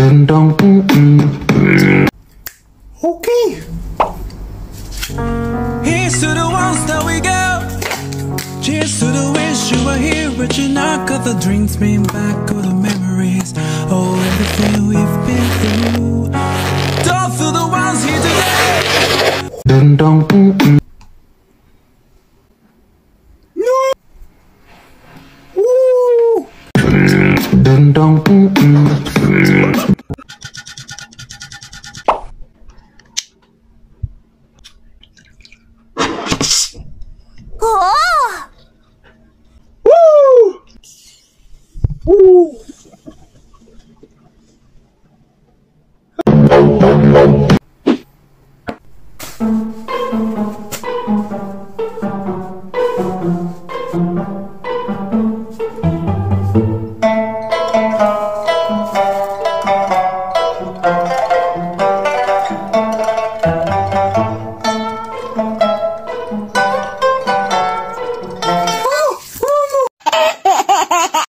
Okay. Here's to the ones that we go. Cheers to the wish you were here, but you're not. Got the drinks bring back all the memories. Oh, everything we